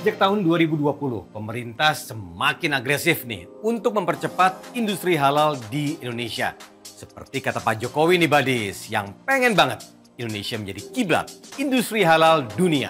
Sejak tahun 2020, pemerintah semakin agresif nih untuk mempercepat industri halal di Indonesia. Seperti kata Pak Jokowi nih Badis, yang pengen banget Indonesia menjadi kiblat industri halal dunia.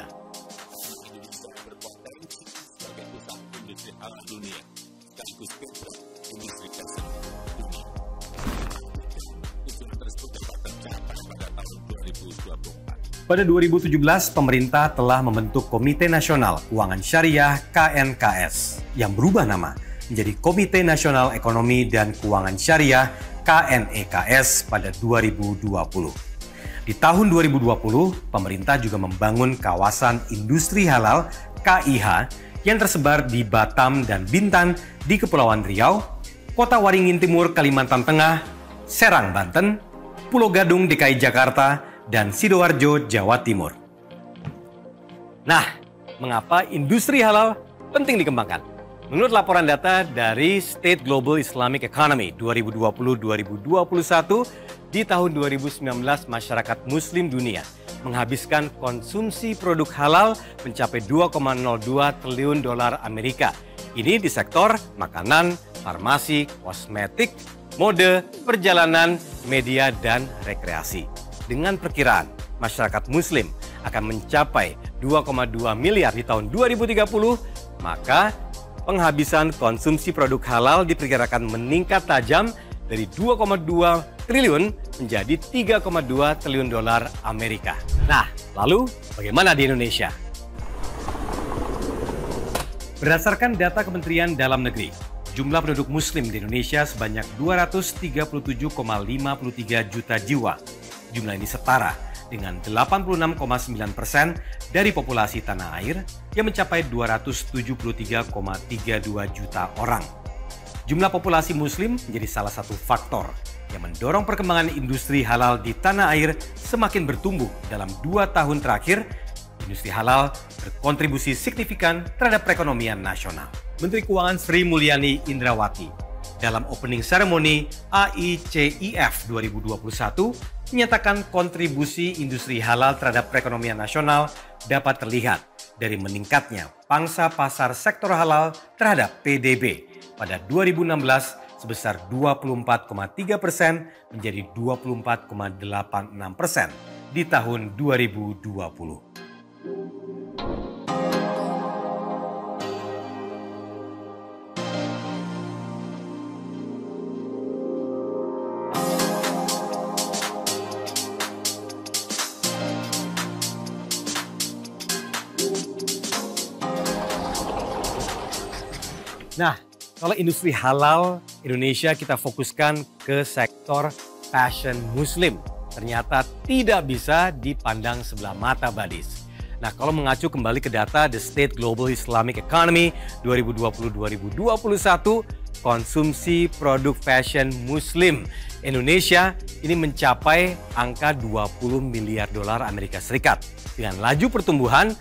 Pada 2017, pemerintah telah membentuk Komite Nasional Keuangan Syariah KNKS yang berubah nama menjadi Komite Nasional Ekonomi dan Keuangan Syariah KNEKS pada 2020. Di tahun 2020, pemerintah juga membangun kawasan industri halal KIH yang tersebar di Batam dan Bintan di Kepulauan Riau, Kota Waringin Timur Kalimantan Tengah, Serang Banten, Pulau Gadung DKI Jakarta, dan Sidoarjo, Jawa Timur. Nah, mengapa industri halal penting dikembangkan? Menurut laporan data dari State Global Islamic Economy 2020-2021, di tahun 2019 masyarakat muslim dunia menghabiskan konsumsi produk halal mencapai 2,02 triliun dolar Amerika. Ini di sektor makanan, farmasi, kosmetik, mode, perjalanan, media, dan rekreasi. Dengan perkiraan masyarakat muslim akan mencapai 2,2 miliar di tahun 2030, maka penghabisan konsumsi produk halal diperkirakan meningkat tajam dari 2,2 triliun menjadi 3,2 triliun dolar Amerika. Nah, lalu bagaimana di Indonesia? Berdasarkan data Kementerian Dalam Negeri, jumlah penduduk muslim di Indonesia sebanyak 237,53 juta jiwa. Jumlah ini setara dengan 86,9% dari populasi tanah air yang mencapai 273,32 juta orang. Jumlah populasi muslim menjadi salah satu faktor yang mendorong perkembangan industri halal di tanah air semakin bertumbuh dalam 2 tahun terakhir. Industri halal berkontribusi signifikan terhadap perekonomian nasional. Menteri Keuangan Sri Mulyani Indrawati dalam opening ceremony AICIF 2021 menyatakan kontribusi industri halal terhadap perekonomian nasional dapat terlihat dari meningkatnya pangsa pasar sektor halal terhadap PDB pada 2016 sebesar 24,3% menjadi 24,86% di tahun 2020. Nah, kalau industri halal Indonesia kita fokuskan ke sektor fashion muslim. Ternyata tidak bisa dipandang sebelah mata Badis. Nah, kalau mengacu kembali ke data The State Global Islamic Economy 2020-2021, konsumsi produk fashion muslim Indonesia ini mencapai angka 20 miliar dolar Amerika Serikat dengan laju pertumbuhan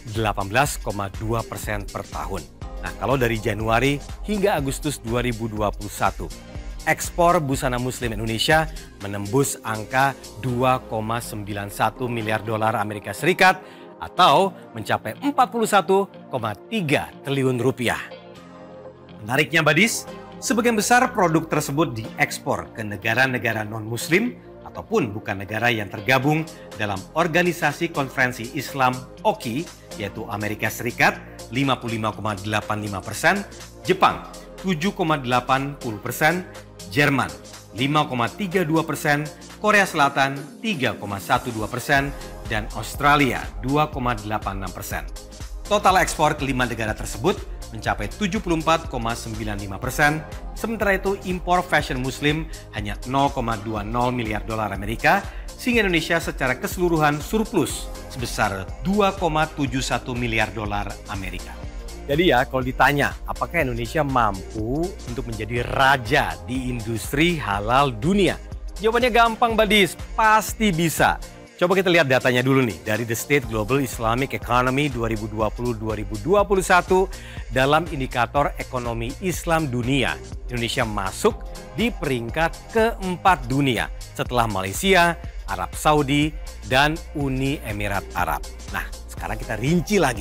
18,2% per tahun. Nah, kalau dari Januari hingga Agustus 2021, ekspor busana muslim Indonesia menembus angka 2,91 miliar dolar Amerika Serikat atau mencapai 41,3 triliun rupiah. Menariknya Badis, sebagian besar produk tersebut diekspor ke negara-negara non-muslim ataupun bukan negara yang tergabung dalam Organisasi Konferensi Islam OKI, yaitu Amerika Serikat 55,85%, Jepang 7,80%, Jerman 5,32%, Korea Selatan 3,12%, dan Australia 2,86%. Total ekspor kelima negara tersebut mencapai 74,95%, sementara itu impor fashion muslim hanya 0,20 miliar dolar Amerika, sehingga Indonesia secara keseluruhan surplus sebesar 2,71 miliar dolar Amerika. Jadi ya, kalau ditanya apakah Indonesia mampu untuk menjadi raja di industri halal dunia? Jawabannya gampang Badis, pasti bisa. Coba kita lihat datanya dulu nih dari The State Global Islamic Economy 2020-2021 dalam indikator ekonomi Islam dunia. Indonesia masuk di peringkat keempat dunia setelah Malaysia, Arab Saudi, dan Uni Emirat Arab. Nah, sekarang kita rinci lagi.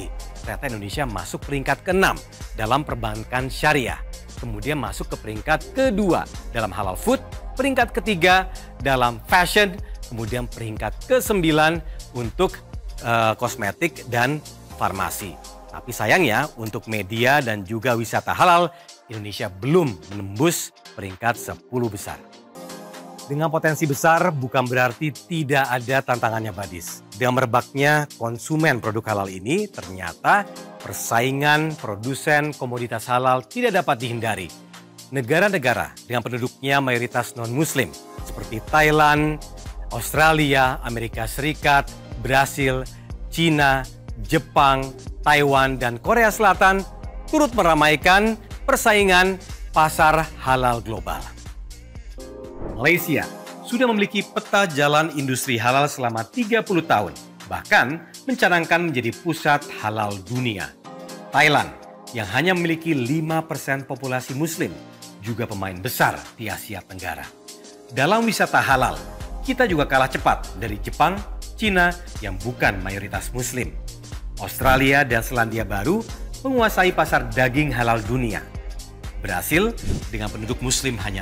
ternyata Indonesia masuk peringkat ke-6 dalam perbankan syariah. Kemudian masuk ke peringkat kedua dalam halal food, peringkat ketiga dalam fashion, kemudian peringkat ke-9 untuk kosmetik dan farmasi. Tapi sayangnya untuk media dan juga wisata halal, Indonesia belum menembus peringkat 10 besar. Dengan potensi besar bukan berarti tidak ada tantangannya, Badis. Dengan merebaknya konsumen produk halal ini, ternyata persaingan produsen komoditas halal tidak dapat dihindari. Negara-negara dengan penduduknya mayoritas non-muslim seperti Thailand, Australia, Amerika Serikat, Brasil, Cina, Jepang, Taiwan, dan Korea Selatan turut meramaikan persaingan pasar halal global. Malaysia sudah memiliki peta jalan industri halal selama 30 tahun, bahkan mencanangkan menjadi pusat halal dunia. Thailand yang hanya memiliki 5% populasi muslim juga pemain besar di Asia Tenggara. Dalam wisata halal, kita juga kalah cepat dari Jepang, Cina yang bukan mayoritas muslim. Australia dan Selandia Baru menguasai pasar daging halal dunia. Brasil dengan penduduk muslim hanya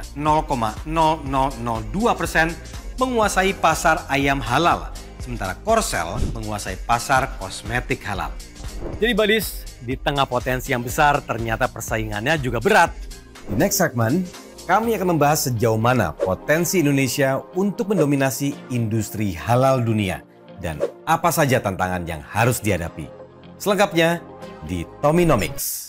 0,0002% menguasai pasar ayam halal, sementara Korsel menguasai pasar kosmetik halal. Jadi Badis, di tengah potensi yang besar ternyata persaingannya juga berat. Di next segment, kami akan membahas sejauh mana potensi Indonesia untuk mendominasi industri halal dunia dan apa saja tantangan yang harus dihadapi. Selengkapnya di Tominomics.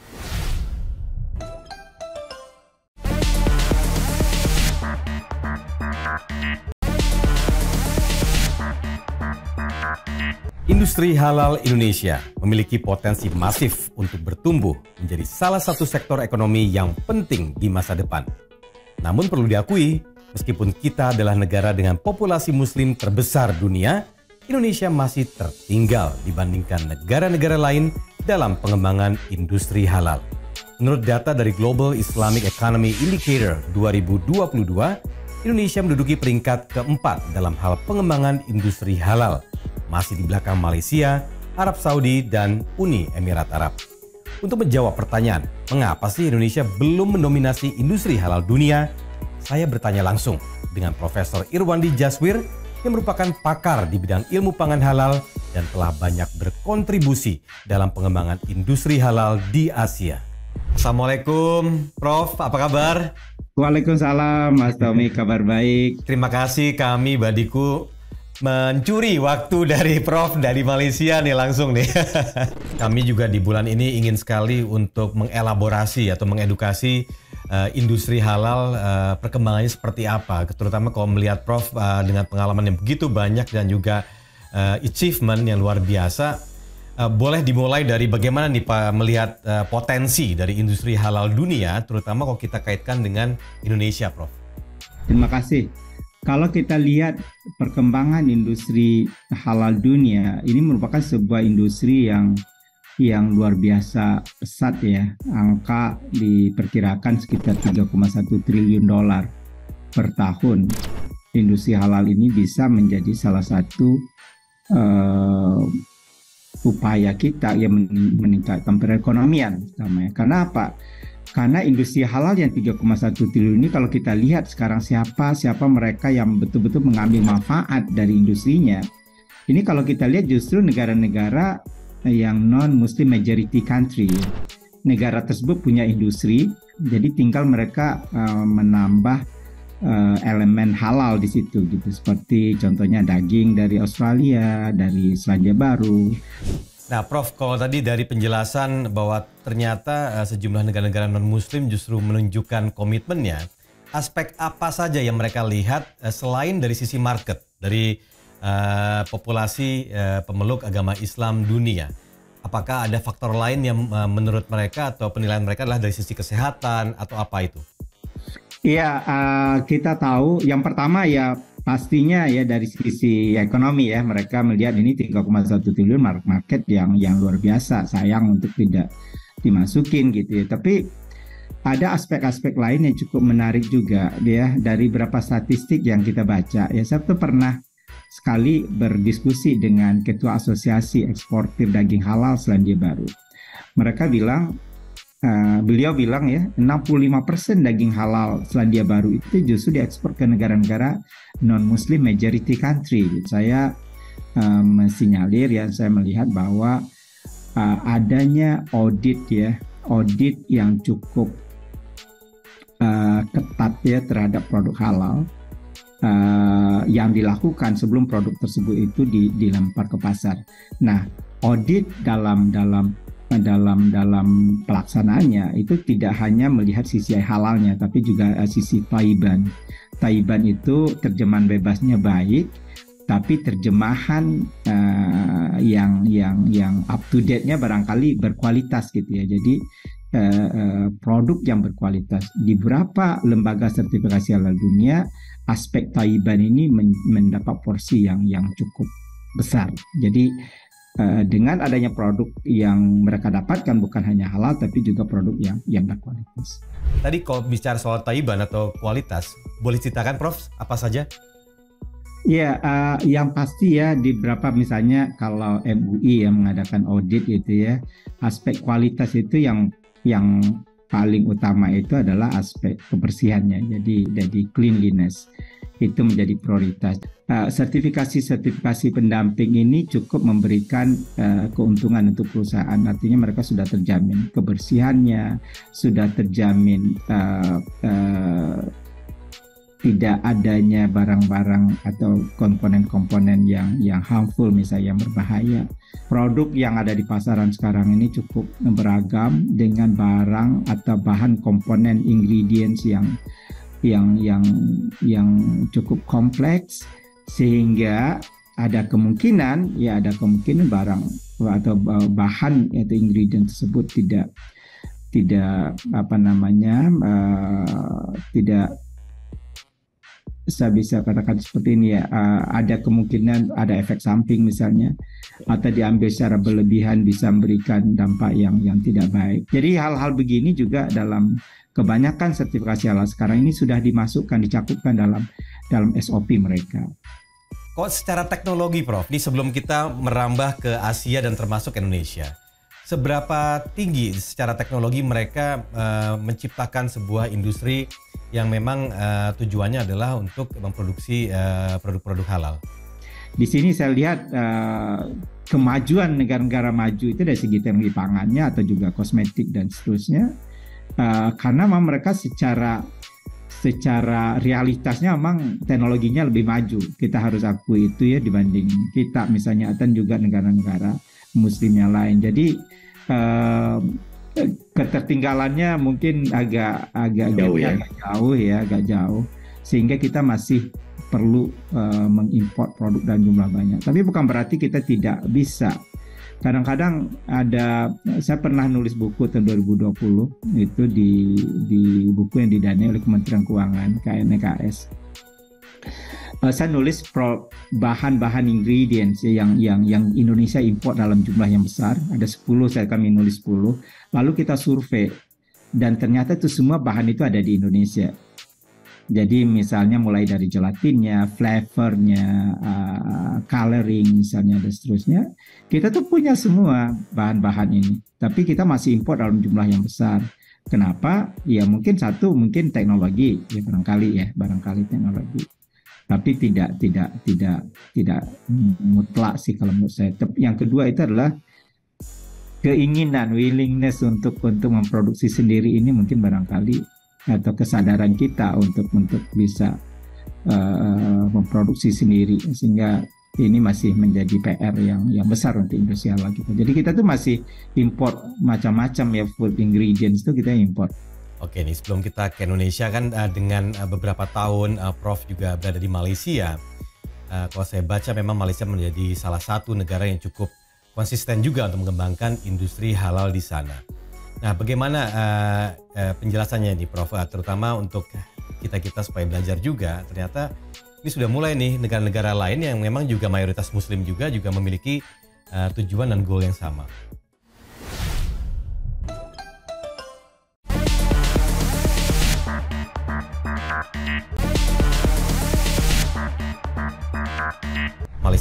Industri halal Indonesia memiliki potensi masif untuk bertumbuh menjadi salah satu sektor ekonomi yang penting di masa depan. Namun perlu diakui, meskipun kita adalah negara dengan populasi muslim terbesar dunia, Indonesia masih tertinggal dibandingkan negara-negara lain dalam pengembangan industri halal. Menurut data dari Global Islamic Economy Indicator 2022, Indonesia menduduki peringkat keempat dalam hal pengembangan industri halal, masih di belakang Malaysia, Arab Saudi, dan Uni Emirat Arab. Untuk menjawab pertanyaan, mengapa sih Indonesia belum mendominasi industri halal dunia? Saya bertanya langsung dengan Profesor Irwandi Jaswir yang merupakan pakar di bidang ilmu pangan halal dan telah banyak berkontribusi dalam pengembangan industri halal di Asia. Assalamualaikum, Prof. Apa kabar? Waalaikumsalam, Mas Tommy. Kabar baik. Terima kasih, kami Badiku mencuri waktu dari Prof dari Malaysia nih langsung nih. Kami juga di bulan ini ingin sekali untuk mengelaborasi atau mengedukasi industri halal, perkembangannya seperti apa. Terutama kalau melihat Prof dengan pengalaman yang begitu banyak dan juga achievement yang luar biasa. Boleh dimulai dari bagaimana nih Pak melihat potensi dari industri halal dunia, terutama kalau kita kaitkan dengan Indonesia, Prof. Terima kasih. Kalau kita lihat perkembangan industri halal dunia, ini merupakan sebuah industri yang luar biasa pesat ya. Angka diperkirakan sekitar 3,1 triliun dolar per tahun. Industri halal ini bisa menjadi salah satu upaya kita yang meningkatkan perekonomian. Karena apa? Karena industri halal yang 3,1 triliun ini kalau kita lihat sekarang siapa mereka yang betul-betul mengambil manfaat dari industrinya. Ini kalau kita lihat justru negara-negara yang non-Muslim majority country. Negara tersebut punya industri, jadi tinggal mereka menambah elemen halal di situ gitu. Seperti contohnya daging dari Australia, dari Selandia Baru. Nah, Prof, kalau tadi dari penjelasan bahwa ternyata sejumlah negara-negara non-Muslim justru menunjukkan komitmennya, aspek apa saja yang mereka lihat selain dari sisi market, dari populasi pemeluk agama Islam dunia? Apakah ada faktor lain yang menurut mereka atau penilaian mereka adalah dari sisi kesehatan atau apa itu? Iya, kita tahu yang pertama ya pastinya ya dari sisi ekonomi ya, mereka melihat ini 3,1 triliun market yang luar biasa, sayang untuk tidak dimasukin gitu ya. Tapi ada aspek-aspek lain yang cukup menarik juga ya, dari beberapa statistik yang kita baca ya. Saya tuh pernah sekali berdiskusi dengan Ketua Asosiasi Eksportir Daging Halal Selandia Baru. Beliau bilang ya, 65% daging halal Selandia Baru itu justru diekspor ke negara-negara non-Muslim majority country. Saya mensinyalir ya, saya melihat bahwa adanya audit yang cukup ketat ya terhadap produk halal yang dilakukan sebelum produk tersebut itu dilempar ke pasar. Nah, audit dalam pelaksanaannya itu tidak hanya melihat sisi halalnya, tapi juga sisi thayyiban. Thayyiban itu terjemahan bebasnya baik, tapi terjemahan yang up to date-nya barangkali berkualitas gitu ya. Jadi produk yang berkualitas di beberapa lembaga sertifikasi halal dunia, aspek thayyiban ini mendapat porsi yang cukup besar. Jadi dengan adanya produk yang mereka dapatkan bukan hanya halal tapi juga produk yang berkualitas. Tadi kalau bicara soal thayyiban atau kualitas, boleh ceritakan Prof apa saja? Ya, yang pasti ya di beberapa misalnya kalau MUI yang mengadakan audit gitu ya, aspek kualitas itu yang paling utama itu adalah aspek kebersihannya. Jadi cleanliness itu menjadi prioritas. Sertifikasi pendamping ini cukup memberikan keuntungan untuk perusahaan. Artinya mereka sudah terjamin kebersihannya, sudah terjamin tidak adanya barang-barang atau komponen-komponen yang harmful misalnya yang berbahaya. Produk yang ada di pasaran sekarang ini cukup beragam dengan barang atau bahan komponen ingredients yang cukup kompleks, sehingga ada kemungkinan barang atau bahan atau ingredient tersebut tidak saya bisa katakan seperti ini ya, ada kemungkinan ada efek samping misalnya, atau diambil secara berlebihan bisa memberikan dampak yang tidak baik. Jadi hal-hal begini juga dalam kebanyakan sertifikasi halal sekarang ini sudah dicakupkan dalam SOP mereka. Kok secara teknologi Prof, ini sebelum kita merambah ke Asia dan termasuk Indonesia, seberapa tinggi secara teknologi mereka menciptakan sebuah industri yang memang tujuannya adalah untuk memproduksi produk-produk halal? Di sini saya lihat kemajuan negara-negara maju itu dari segi teknologi pangannya atau juga kosmetik dan seterusnya, karena memang mereka secara realitasnya memang teknologinya lebih maju. Kita harus akui itu ya dibanding kita misalnya dan juga negara-negara Muslim yang lain. Jadi ketertinggalannya mungkin agak jauh, sehingga kita masih perlu mengimpor produk dan jumlah banyak. Tapi bukan berarti kita tidak bisa. Kadang-kadang saya pernah nulis buku tahun 2020 itu di buku yang didanai oleh Kementerian Keuangan KNKS. Saya nulis bahan-bahan ingredients yang Indonesia import dalam jumlah yang besar. Ada 10, kami nulis 10. Lalu kita survei dan ternyata itu semua bahan itu ada di Indonesia. Jadi misalnya mulai dari gelatinnya, flavornya, coloring misalnya dan seterusnya, kita tuh punya semua bahan-bahan ini. Tapi kita masih import dalam jumlah yang besar. Kenapa? Ya mungkin teknologi, ya barangkali teknologi. Tapi tidak mutlak sih kalau menurut saya. Yang kedua itu adalah keinginan, willingness untuk memproduksi sendiri ini mungkin barangkali, atau kesadaran kita untuk bisa memproduksi sendiri, sehingga ini masih menjadi PR yang besar untuk industri halal kita. Jadi kita tuh masih import macam-macam ya, food ingredients itu kita import. Oke nih, sebelum kita ke Indonesia kan dengan beberapa tahun Prof juga berada di Malaysia. Kalau saya baca memang Malaysia menjadi salah satu negara yang cukup konsisten juga untuk mengembangkan industri halal di sana. Nah, bagaimana penjelasannya nih Prof, terutama untuk kita supaya belajar juga. Ternyata ini sudah mulai nih negara-negara lain yang memang juga mayoritas Muslim juga memiliki tujuan dan goal yang sama.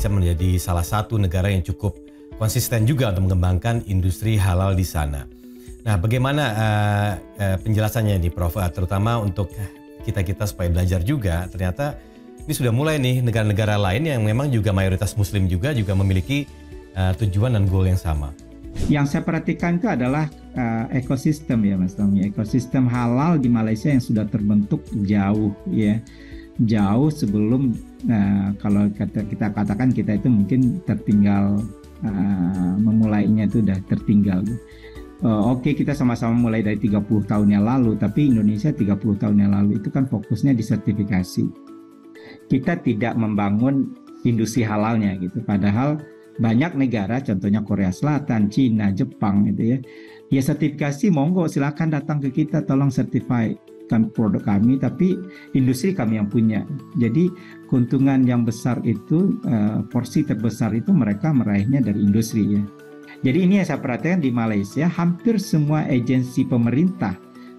Indonesia menjadi salah satu negara yang cukup konsisten juga untuk mengembangkan industri halal di sana. Nah, bagaimana penjelasannya nih Prof, terutama untuk kita supaya belajar juga, ternyata ini sudah mulai nih negara-negara lain yang memang juga mayoritas Muslim juga memiliki tujuan dan goal yang sama. Yang saya perhatikan itu adalah ekosistem ya Mas Tommy. Ekosistem halal di Malaysia yang sudah terbentuk jauh ya. Jauh sebelum kalau kita katakan kita itu mungkin tertinggal, memulainya itu udah tertinggal. Oke, kita sama-sama mulai dari 30 tahun yang lalu, tapi Indonesia 30 tahun yang lalu itu kan fokusnya di sertifikasi. Kita tidak membangun industri halalnya gitu. Padahal banyak negara, contohnya Korea Selatan, Cina, Jepang gitu ya. Ya sertifikasi, monggo silakan datang ke kita, tolong certify kan produk kami, tapi industri kami yang punya. Jadi keuntungan yang besar itu, porsi terbesar itu mereka meraihnya dari industri ya. Jadi ini yang saya perhatikan di Malaysia, hampir semua agensi pemerintah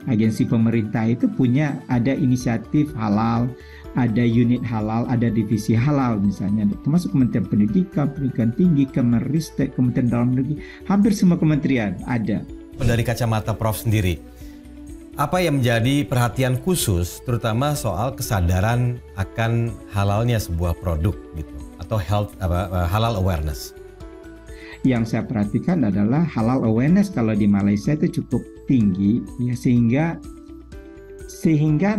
itu punya ada inisiatif halal, ada unit halal, ada divisi halal misalnya, termasuk Kementerian Pendidikan, Pendidikan Tinggi, Kemenristek, Kementerian Dalam Negeri, hampir semua kementerian ada. Dari kacamata Prof sendiri, apa yang menjadi perhatian khusus terutama soal kesadaran akan halalnya sebuah produk gitu, atau halal awareness? Yang saya perhatikan adalah halal awareness kalau di Malaysia itu cukup tinggi ya, sehingga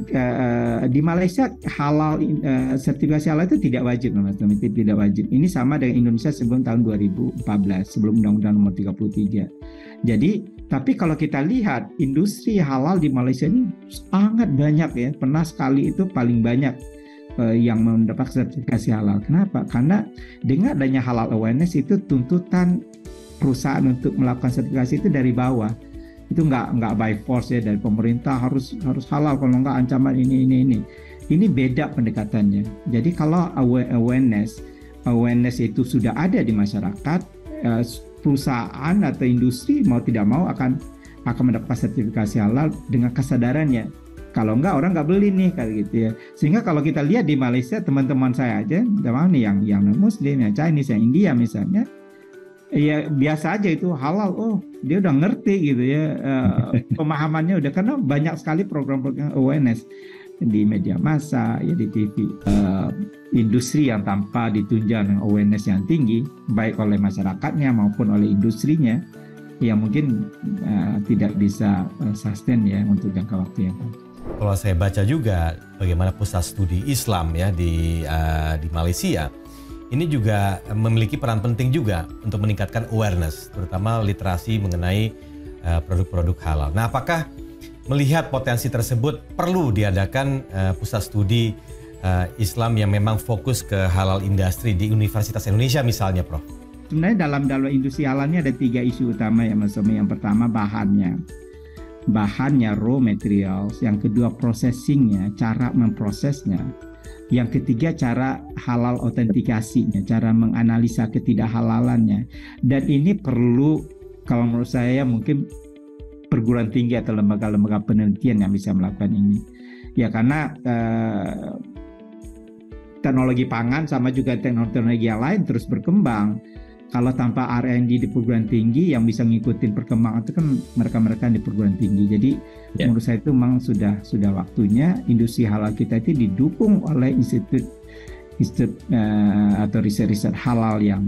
di Malaysia halal, sertifikasi halal itu tidak wajib Mas Tommy, tidak wajib. Ini sama dengan Indonesia sebelum tahun 2014, sebelum Undang-Undang Nomor 33. Jadi tapi kalau kita lihat industri halal di Malaysia ini sangat banyak ya, pernah sekali itu paling banyak yang mendapat sertifikasi halal. Kenapa? Karena dengan adanya halal awareness itu tuntutan perusahaan untuk melakukan sertifikasi itu dari bawah. Itu nggak by force ya, dari pemerintah harus halal, kalau nggak ancaman ini. Ini beda pendekatannya. Jadi kalau awareness itu sudah ada di masyarakat, perusahaan atau industri mau tidak mau akan mendapat sertifikasi halal dengan kesadarannya. Kalau enggak, orang nggak beli nih kayak gitu ya. Sehingga kalau kita lihat di Malaysia, teman-teman saya aja, nih yang Muslim, yang Chinese, yang India misalnya, ya biasa aja itu halal. Oh, dia udah ngerti gitu ya, pemahamannya udah, karena banyak sekali program-program awareness di media massa, ya di TV. Industri yang tanpa ditunjang dengan awareness yang tinggi, baik oleh masyarakatnya maupun oleh industrinya, yang mungkin tidak bisa sustain ya untuk jangka waktu yang panjang. Kalau saya baca juga bagaimana pusat studi Islam ya di Malaysia, ini juga memiliki peran penting juga untuk meningkatkan awareness, terutama literasi mengenai produk-produk halal. Nah, apakah melihat potensi tersebut perlu diadakan pusat studi Islam yang memang fokus ke halal industri di Universitas Indonesia misalnya, Prof? Sebenarnya dalam industri halalnya ada 3 isu utama ya Mas Tommy. Yang pertama bahannya raw materials, yang kedua processingnya, cara memprosesnya, yang ketiga cara halal autentikasinya, cara menganalisa ketidakhalalannya. Dan ini perlu, kalau menurut saya mungkin perguruan tinggi atau lembaga-lembaga penelitian yang bisa melakukan ini ya, karena teknologi pangan sama juga teknologi yang lain terus berkembang. Kalau tanpa R&D di perguruan tinggi yang bisa ngikutin perkembangan itu kan mereka-mereka di perguruan tinggi. Jadi menurut saya itu memang sudah waktunya industri halal kita itu didukung oleh institut atau riset-riset halal yang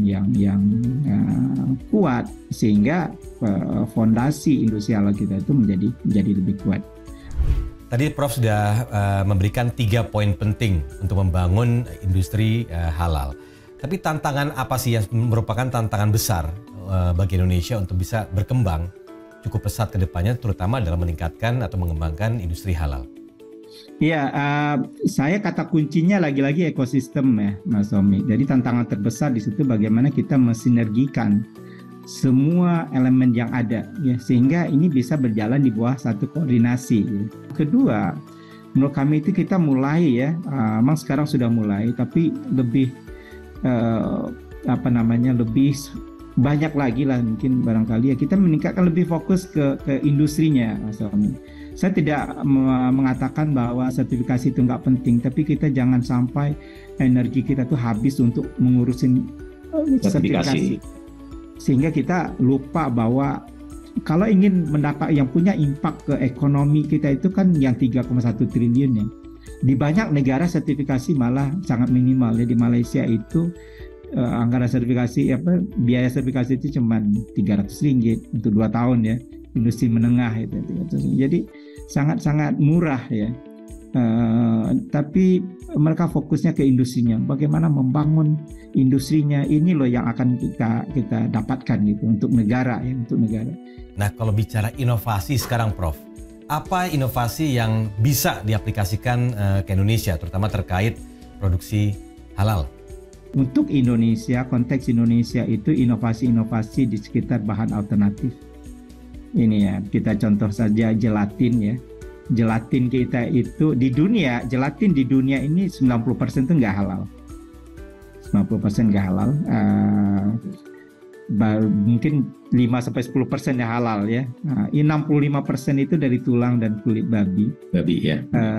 kuat, sehingga fondasi industri halal kita itu menjadi lebih kuat. Tadi Prof sudah memberikan 3 poin penting untuk membangun industri halal. Tapi tantangan apa sih yang merupakan tantangan besar bagi Indonesia untuk bisa berkembang cukup pesat ke depannya, terutama dalam meningkatkan atau mengembangkan industri halal? Ya, saya kata kuncinya lagi-lagi ekosistem ya, Mas Tommy. Jadi tantangan terbesar di situ bagaimana kita mensinergikan semua elemen yang ada, ya, sehingga ini bisa berjalan di bawah satu koordinasi. Ya. Kedua, menurut kami itu kita mulai ya, memang sekarang sudah mulai, tapi lebih lebih banyak lagi lah mungkin barangkali ya, kita meningkatkan lebih fokus ke industrinya Mas Tommy. Saya tidak mengatakan bahwa sertifikasi itu nggak penting, tapi kita jangan sampai energi kita tuh habis untuk mengurusin sertifikasi. Sehingga kita lupa bahwa kalau ingin mendapat yang punya impact ke ekonomi kita itu kan yang 3,1 triliun ya. Di banyak negara sertifikasi malah sangat minimal ya. Di Malaysia itu anggaran sertifikasi biaya sertifikasi itu cuma Rp300 untuk 2 tahun ya, industri menengah itu. Jadi sangat-sangat murah ya. Tapi mereka fokusnya ke industrinya, bagaimana membangun industrinya, ini loh yang akan kita dapatkan gitu untuk negara ya, untuk negara. Nah, kalau bicara inovasi sekarang Prof, apa inovasi yang bisa diaplikasikan ke Indonesia, terutama terkait produksi halal? Untuk Indonesia, konteks Indonesia itu inovasi-inovasi di sekitar bahan alternatif. Ini ya, kita contoh saja gelatin ya. Gelatin kita itu di dunia, gelatin di dunia ini 90% itu nggak halal. 90% nggak halal. Mungkin 5-10% yang halal ya. 65% itu dari tulang dan kulit babi. Babi ya.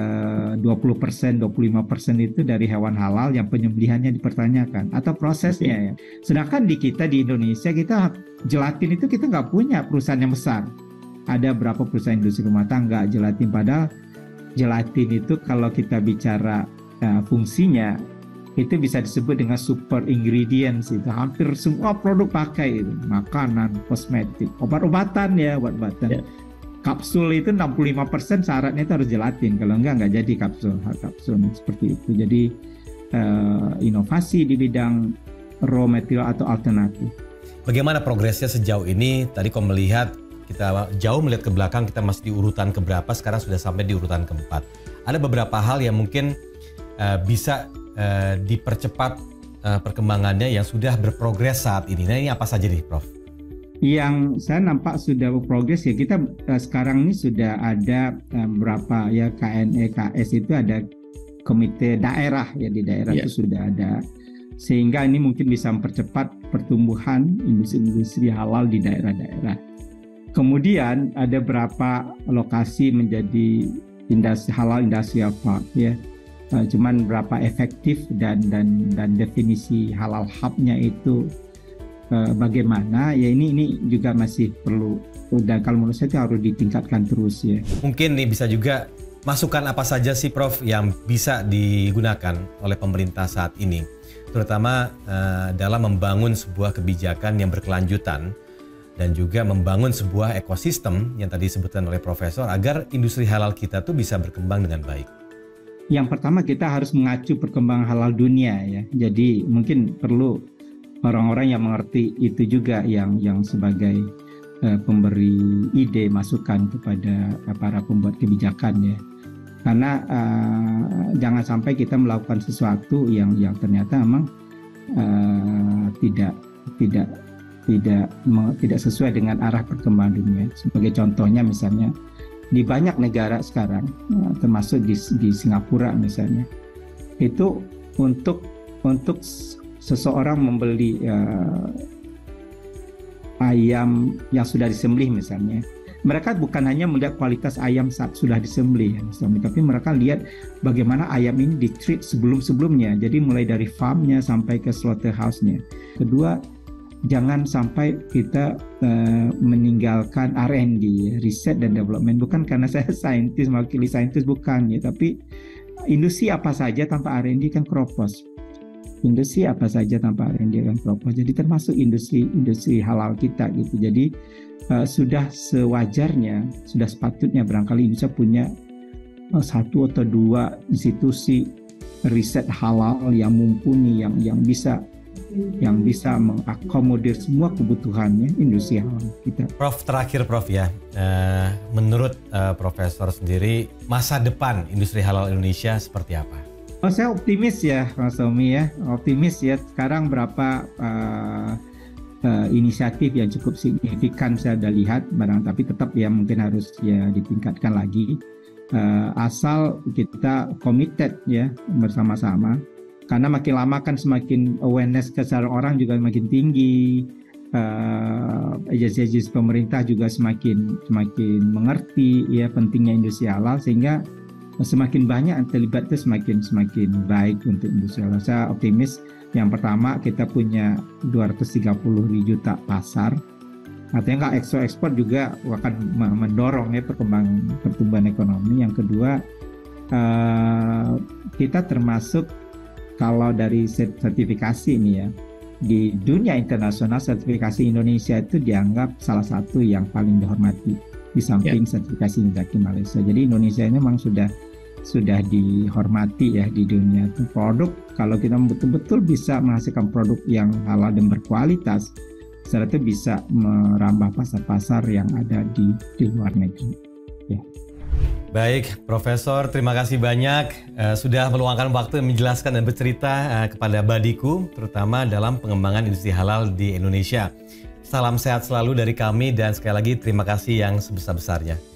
20-25% itu dari hewan halal yang penyembelihannya dipertanyakan atau prosesnya ya. Sedangkan di kita di Indonesia kita gelatin itu kita nggak punya perusahaan yang besar. Ada berapa perusahaan industri rumah tangga gelatin, padahal gelatin itu kalau kita bicara fungsinya itu bisa disebut dengan super ingredients, itu hampir semua produk pakai itu, makanan, kosmetik, obat-obatan ya, obat-obatan. Yeah. Kapsul itu 65% syaratnya itu harus gelatin, kalau nggak jadi kapsul seperti itu. Jadi inovasi di bidang raw material atau alternatif. Bagaimana progresnya sejauh ini? Tadi kau melihat, kita jauh melihat ke belakang, kita masih di urutan keberapa, sekarang sudah sampai di urutan keempat. Ada beberapa hal yang mungkin bisa dipercepat perkembangannya yang sudah berprogres saat ini. Nah, ini apa saja nih Prof? Yang saya nampak sudah berprogres ya, kita sekarang ini sudah ada berapa ya, KNE, KS itu ada komite daerah ya, di daerah itu sudah ada, sehingga ini mungkin bisa mempercepat pertumbuhan industri halal di daerah-daerah. Kemudian ada berapa lokasi menjadi halal industrial park ya. Cuman berapa efektif dan definisi halal hub-nya itu bagaimana ya, ini juga masih perlu, dan kalau menurut saya itu harus ditingkatkan terus ya. Mungkin nih bisa juga masukan apa saja sih Prof yang bisa digunakan oleh pemerintah saat ini, terutama dalam membangun sebuah kebijakan yang berkelanjutan dan juga membangun sebuah ekosistem yang tadi disebutkan oleh Profesor agar industri halal kita tuh bisa berkembang dengan baik. Yang pertama kita harus mengacu perkembangan halal dunia ya. Jadi mungkin perlu orang-orang yang mengerti itu juga yang sebagai pemberi ide, masukan kepada para pembuat kebijakan ya. Karena jangan sampai kita melakukan sesuatu yang ternyata memang tidak sesuai dengan arah perkembangan dunia. Sebagai contohnya misalnya di banyak negara sekarang, termasuk di Singapura misalnya, itu untuk seseorang membeli ayam yang sudah disembelih misalnya, mereka bukan hanya melihat kualitas ayam saat sudah disembelih misalnya, tapi mereka lihat bagaimana ayam ini di-treat sebelum-sebelumnya, jadi mulai dari farmnya sampai ke slaughterhouse-nya. Kedua, jangan sampai kita meninggalkan R&D, riset dan development. Bukan karena saya saintis, mewakili saintis, bukan ya, tapi industri apa saja tanpa R&D kan keropos. Industri apa saja tanpa R&D kan keropos. Jadi termasuk industri halal kita gitu. Jadi sudah sewajarnya, sudah sepatutnya barangkali Indonesia punya 1 atau 2 institusi riset halal yang mumpuni, yang bisa mengakomodir semua kebutuhannya industri halal kita. Prof, terakhir Prof ya, menurut Profesor sendiri, masa depan industri halal Indonesia seperti apa? Saya optimis ya Mas Tommy ya, optimis ya. Sekarang berapa inisiatif yang cukup signifikan saya sudah lihat, tapi tetap ya mungkin harus ya ditingkatkan lagi. Asal kita committed ya bersama-sama. Karena makin lama kan semakin awareness kesadaran orang juga makin tinggi, agensi-agensi pemerintah juga semakin mengerti ya pentingnya industri halal, sehingga semakin banyak yang terlibat itu semakin baik untuk industri halal. Saya optimis. Yang pertama, kita punya 230 juta pasar. Artinya kalau ekspor juga akan mendorong ya pertumbuhan ekonomi. Yang kedua, kita termasuk kalau dari sertifikasi ini ya, di dunia internasional sertifikasi Indonesia itu dianggap salah satu yang paling dihormati di samping sertifikasi Industri Malaysia. Jadi Indonesia ini memang sudah dihormati ya di dunia. Itu produk, kalau kita betul-betul bisa menghasilkan produk yang halal dan berkualitas, setelah itu bisa merambah pasar-pasar yang ada di luar negeri. Ya. Baik, Profesor, terima kasih banyak sudah meluangkan waktu menjelaskan dan bercerita kepada Badiku, terutama dalam pengembangan industri halal di Indonesia. Salam sehat selalu dari kami dan sekali lagi terima kasih yang sebesar-besarnya.